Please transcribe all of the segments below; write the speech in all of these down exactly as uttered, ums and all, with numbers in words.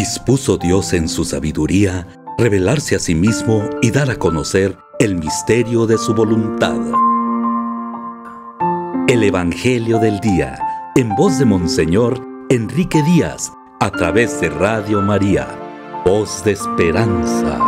dispuso Dios en su sabiduría revelarse a sí mismo y dar a conocer el misterio de su voluntad. El Evangelio del Día, en voz de Monseñor Enrique Díaz, a través de Radio María, voz de esperanza.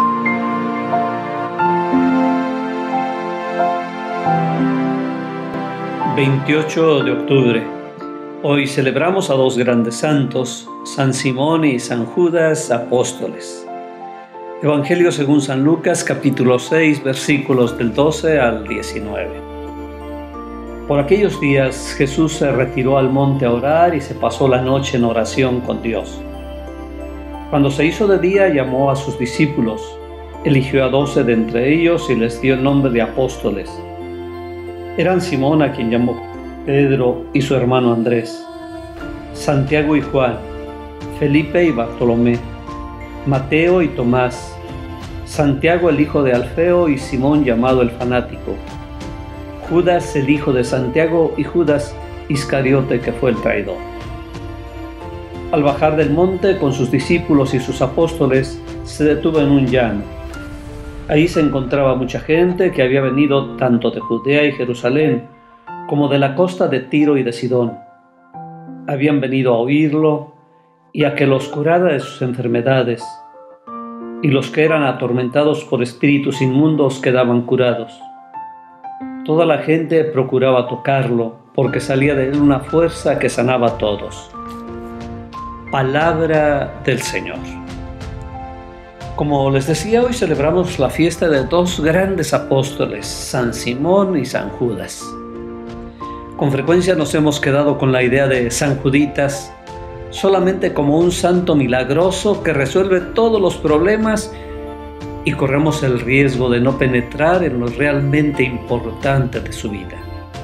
veintiocho de octubre. Hoy celebramos a dos grandes santos, San Simón y San Judas, apóstoles. Evangelio según San Lucas, capítulo seis, versículos del doce al diecinueve. Por aquellos días Jesús se retiró al monte a orar y se pasó la noche en oración con Dios. Cuando se hizo de día, llamó a sus discípulos, eligió a doce de entre ellos y les dio el nombre de apóstoles. Eran Simón, a quien llamó Pedro, y su hermano Andrés, Santiago y Juan, Felipe y Bartolomé, Mateo y Tomás, Santiago el hijo de Alfeo y Simón llamado el fanático, Judas el hijo de Santiago y Judas Iscariote, que fue el traidor. Al bajar del monte con sus discípulos y sus apóstoles, se detuvo en un llano. Ahí se encontraba mucha gente que había venido tanto de Judea y Jerusalén como de la costa de Tiro y de Sidón. Habían venido a oírlo y a que los curara de sus enfermedades, y los que eran atormentados por espíritus inmundos quedaban curados. Toda la gente procuraba tocarlo, porque salía de él una fuerza que sanaba a todos. Palabra del Señor. Como les decía, hoy celebramos la fiesta de dos grandes apóstoles, San Simón y San Judas. Con frecuencia nos hemos quedado con la idea de San Juditas solamente como un santo milagroso que resuelve todos los problemas, y corremos el riesgo de no penetrar en lo realmente importante de su vida.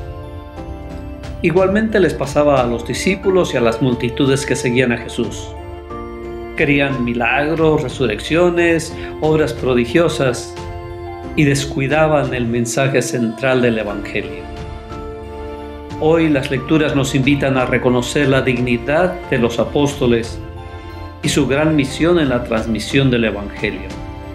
Igualmente les pasaba a los discípulos y a las multitudes que seguían a Jesús. Querían milagros, resurrecciones, obras prodigiosas, y descuidaban el mensaje central del Evangelio. Hoy las lecturas nos invitan a reconocer la dignidad de los apóstoles y su gran misión en la transmisión del Evangelio.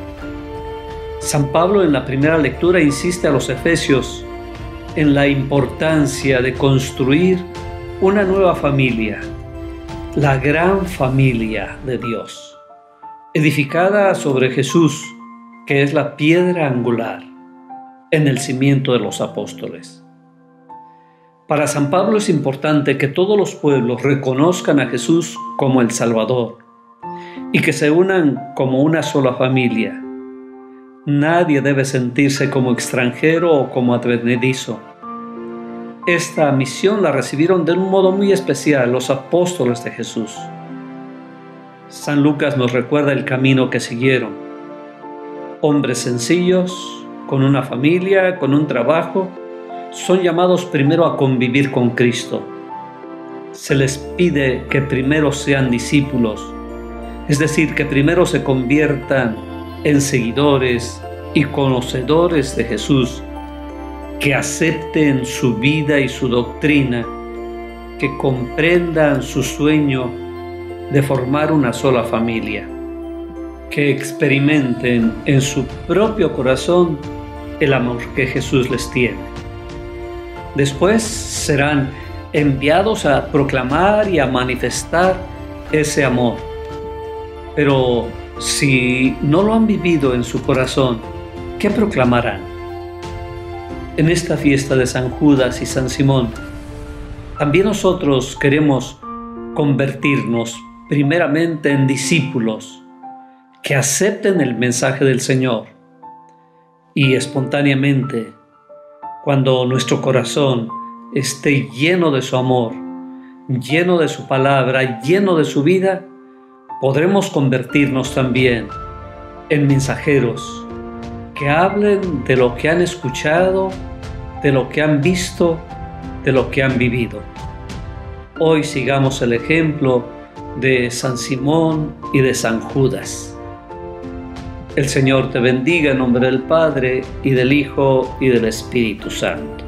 San Pablo en la primera lectura insiste a los efesios en la importancia de construir una nueva familia, la gran familia de Dios, edificada sobre Jesús, que es la piedra angular en el cimiento de los apóstoles. Para San Pablo es importante que todos los pueblos reconozcan a Jesús como el Salvador y que se unan como una sola familia. Nadie debe sentirse como extranjero o como advenedizo. Esta misión la recibieron de un modo muy especial los apóstoles de Jesús. San Lucas nos recuerda el camino que siguieron. Hombres sencillos, con una familia, con un trabajo, son llamados primero a convivir con Cristo. Se les pide que primero sean discípulos, es decir, que primero se conviertan en seguidores y conocedores de Jesús, que acepten su vida y su doctrina, que comprendan su sueño de formar una sola familia, que experimenten en su propio corazón el amor que Jesús les tiene. Después serán enviados a proclamar y a manifestar ese amor. Pero si no lo han vivido en su corazón, ¿qué proclamarán? En esta fiesta de San Judas y San Simón, también nosotros queremos convertirnos primeramente en discípulos que acepten el mensaje del Señor, y espontáneamente, cuando nuestro corazón esté lleno de su amor, lleno de su palabra, lleno de su vida, podremos convertirnos también en mensajeros que hablen de lo que han escuchado, de lo que han visto, de lo que han vivido. Hoy sigamos el ejemplo de San Simón y de San Judas. El Señor te bendiga en nombre del Padre, y del Hijo, y del Espíritu Santo.